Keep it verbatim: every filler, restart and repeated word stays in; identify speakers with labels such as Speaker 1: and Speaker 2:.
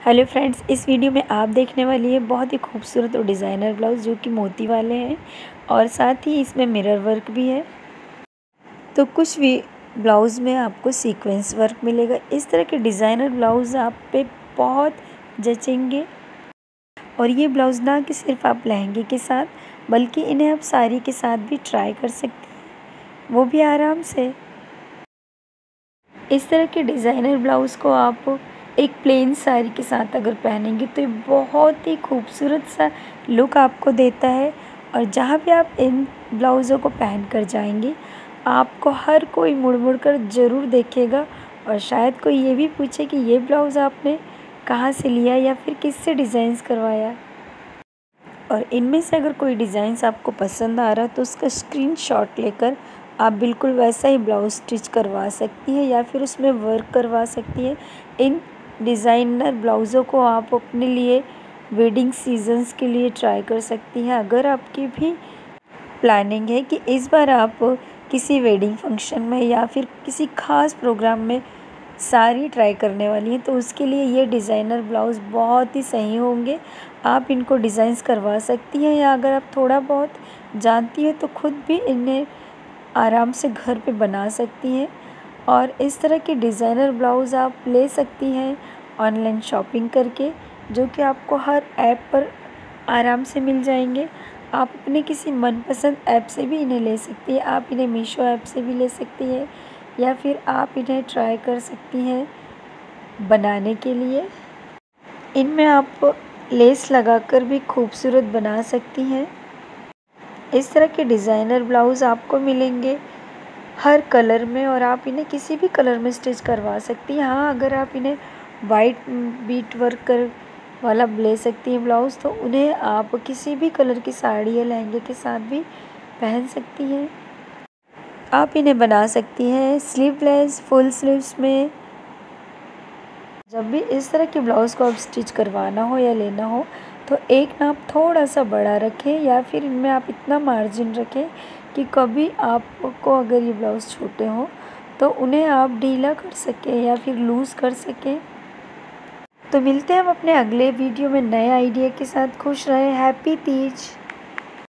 Speaker 1: Hello friends, इस video में आप देखने वाली है बहुत ही खूबसूरत और डिज़ाइनर ब्लाउज़ जो कि मोती वाले हैं और साथ ही इसमें मिरर वर्क भी है। तो कुछ भी ब्लाउज़ में आपको सीक्वेंस वर्क मिलेगा। इस तरह के डिज़ाइनर ब्लाउज़ आप पे बहुत जचेंगे और ये ब्लाउज़ ना कि सिर्फ आप लहंगे के साथ बल्कि इन्हें आप साड़ी के साथ भी ट्राई कर सकते हैं, वो भी आराम से। इस तरह के डिज़ाइनर ब्लाउज़ को आप एक प्लेन साड़ी के साथ अगर पहनेंगे तो ये बहुत ही खूबसूरत सा लुक आपको देता है। और जहाँ भी आप इन ब्लाउज़ों को पहन कर जाएंगे आपको हर कोई मुड़ मुड़ कर ज़रूर देखेगा और शायद कोई ये भी पूछे कि ये ब्लाउज़ आपने कहाँ से लिया या फिर किससे डिज़ाइंस करवाया। और इनमें से अगर कोई डिज़ाइंस आपको पसंद आ रहा है तो उसका स्क्रीनशॉट लेकर आप बिल्कुल वैसा ही ब्लाउज़ स्टिच करवा सकती हैं या फिर उसमें वर्क करवा सकती हैं। इन डिज़ाइनर ब्लाउज़ों को आप अपने लिए वेडिंग सीजन्स के लिए ट्राई कर सकती हैं। अगर आपकी भी प्लानिंग है कि इस बार आप किसी वेडिंग फंक्शन में या फिर किसी ख़ास प्रोग्राम में साड़ी ट्राई करने वाली हैं तो उसके लिए ये डिज़ाइनर ब्लाउज़ बहुत ही सही होंगे। आप इनको डिज़ाइंस करवा सकती हैं या अगर आप थोड़ा बहुत जानती हैं तो खुद भी इन्हें आराम से घर पे बना सकती हैं। और इस तरह के डिज़ाइनर ब्लाउज़ आप ले सकती हैं ऑनलाइन शॉपिंग करके, जो कि आपको हर ऐप पर आराम से मिल जाएंगे। आप अपने किसी मनपसंद ऐप से भी इन्हें ले सकती हैं। आप इन्हें मीशो ऐप से भी ले सकती हैं या फिर आप इन्हें ट्राई कर सकती हैं बनाने के लिए। इनमें आप लेस लगाकर भी खूबसूरत बना सकती हैं। इस तरह के डिज़ाइनर ब्लाउज़ आपको मिलेंगे हर कलर में और आप इन्हें किसी भी कलर में स्टिच करवा सकती हैं। हाँ, अगर आप इन्हें वाइट बीट वर्क कर वाला ले सकती हैं ब्लाउज़ तो उन्हें आप किसी भी कलर की साड़ी या लहंगे के साथ भी पहन सकती हैं। आप इन्हें बना सकती हैं स्लीवलेस, फुल स्लीव्स में। जब भी इस तरह के ब्लाउज़ को आप स्टिच करवाना हो या लेना हो तो एक नाप थोड़ा सा बड़ा रखें या फिर इनमें आप इतना मार्जिन रखें कि कभी आपको अगर ये ब्लाउज़ छोटे हों तो उन्हें आप ढीला कर सकें या फिर लूज़ कर सकें। तो मिलते हैं हम अपने अगले वीडियो में नए आइडिया के साथ। खुश रहें। हैप्पी तीज।